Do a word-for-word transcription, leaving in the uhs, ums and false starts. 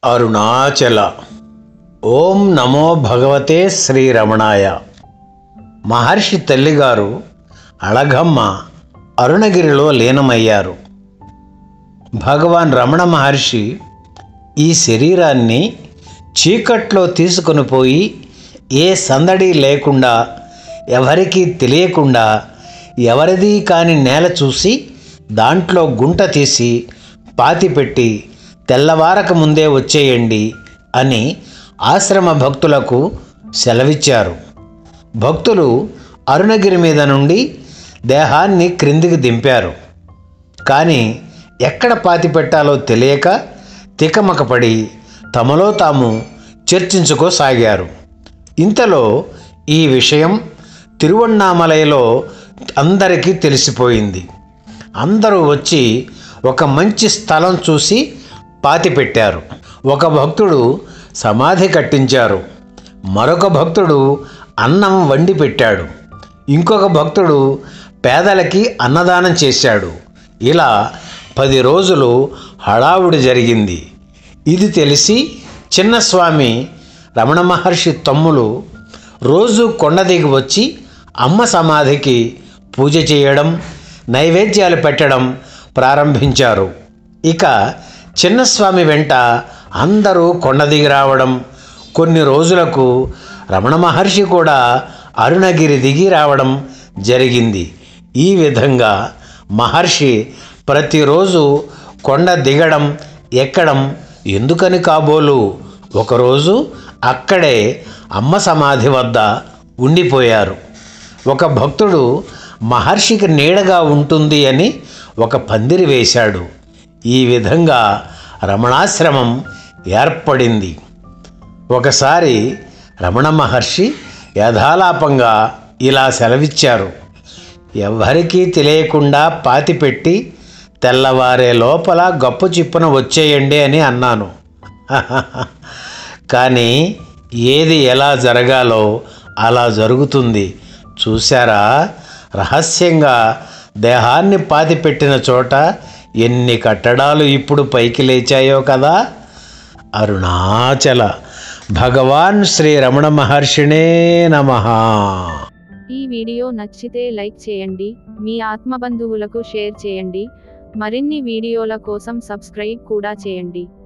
అరుణాచల. ఓం నమో భగవతే శ్రీరమణాయ. మహర్షి తల్లిగారు అళగమ్మ అరుణగిరిలో లీనమయ్యారు. భగవాన్ రమణ మహర్షి ఈ శరీరాన్ని చీకట్లో తీసుకొని పోయి ఏ సందడి లేకుండా, ఎవరికీ తెలియకుండా, ఎవరిది కాని నేల చూసి దాంట్లో గుంట తీసి పాతిపెట్టి తెల్లవారక ముందే వచ్చేయండి అని ఆశ్రమ భక్తులకు సెలవిచ్చారు. భక్తులు అరుణగిరి మీద నుండి దేహాన్ని క్రిందికి దింపారు. కానీ ఎక్కడ పాతిపెట్టాలో తెలియక తికమకపడి తమలో తాము చర్చించుకోసాగారు. ఇంతలో ఈ విషయం తిరువణ్ణామలైలో అందరికీ తెలిసిపోయింది. అందరూ వచ్చి ఒక మంచి స్థలం చూసి పాతిపెట్టారు. ఒక భక్తుడు సమాధి కట్టించారు. మరొక భక్తుడు అన్నం వండి పెట్టాడు. ఇంకొక భక్తుడు పేదలకి అన్నదానం చేశాడు. ఇలా పది రోజులు హడావుడి జరిగింది. ఇది తెలిసి చిన్నస్వామి రమణ మహర్షి తమ్ములు రోజు కొండ దిగి వచ్చి అమ్మ సమాధికి పూజ చేయడం, నైవేద్యాలు పెట్టడం ప్రారంభించారు. ఇక చిన్నస్వామి వెంట అందరూ కొండ దిగి రావడం, కొన్ని రోజులకు రమణ మహర్షి కూడా అరుణగిరి దిగి రావడం జరిగింది. ఈ విధంగా మహర్షి ప్రతిరోజు కొండ దిగడం, ఎక్కడం ఎందుకని కాబోలు ఒకరోజు అక్కడే అమ్మ సమాధి వద్ద ఉండిపోయారు. ఒక భక్తుడు మహర్షికి నీడగా ఉంటుంది అని ఒక పందిరి వేశాడు. ఈ విధంగా రమణాశ్రమం ఏర్పడింది. ఒకసారి రమణ మహర్షి యథాలాపంగా ఇలా సెలవిచ్చారు: ఎవ్వరికీ తెలియకుండా పాతిపెట్టి తెల్లవారే లోపల గప్పు చిప్పున వచ్చేయండి అని అన్నాను. కానీ ఏది ఎలా జరగాలో అలా జరుగుతుంది. చూశారా, రహస్యంగా దేహాన్ని పాతిపెట్టిన చోట ఎన్ని కట్టడాలు ఇప్పుడు పైకి లేచాయో కదా. అరుణాచల. భగవాన్ శ్రీ రమణ మహర్షినే నమః. ఈ వీడియో నచ్చితే లైక్ చేయండి, మీ ఆత్మబంధువులకు షేర్ చేయండి. మరిన్ని వీడియోల కోసం సబ్స్క్రైబ్ కూడా చేయండి.